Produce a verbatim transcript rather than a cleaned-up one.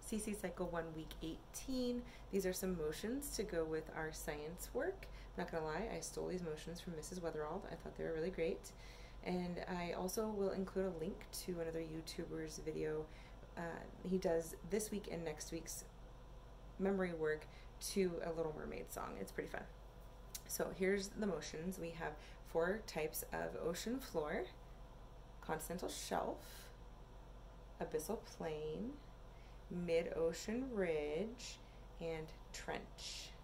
C C Cycle one, Week eighteen. These are some motions to go with our science work. I'm not gonna lie, I stole these motions from Missus Weatherald. I thought they were really great. And I also will include a link to another YouTuber's video. Uh, he does this week and next week's memory work to a Little Mermaid song. It's pretty fun. So here's the motions. We have four types of ocean floor, continental shelf, abyssal plain, mid-ocean ridge, and trench.